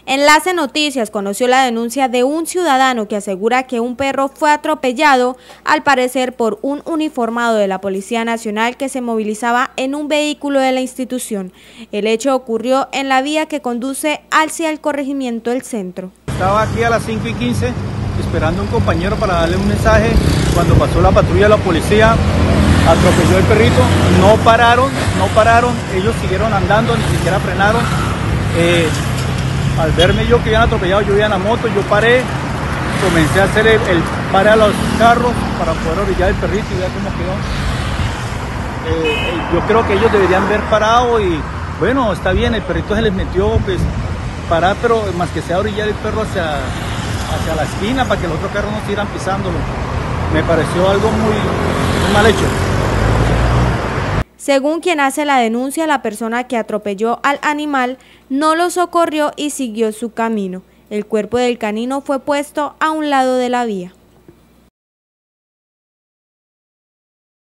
Enlace Noticias conoció la denuncia de un ciudadano que asegura que un perro fue atropellado, al parecer por un uniformado de la Policía Nacional que se movilizaba en un vehículo de la institución. El hecho ocurrió en la vía que conduce hacia el corregimiento del centro. Estaba aquí a las 5:15 esperando a un compañero para darle un mensaje cuando pasó la patrulla de la policía, atropelló el perrito, no pararon, ellos siguieron andando, ni siquiera frenaron. Al verme yo que habían atropellado, yo iba en la moto, yo paré, comencé a hacer el pare a los carros para poder orillar el perrito y ver cómo quedó. Yo creo que ellos deberían haber parado y bueno, está bien, el perrito se les metió, pues parar, pero más que sea orillar el perro hacia la esquina para que los otros carros no siguieran pisándolo. Me pareció algo muy mal hecho. Según quien hace la denuncia, la persona que atropelló al animal no lo socorrió y siguió su camino. El cuerpo del canino fue puesto a un lado de la vía.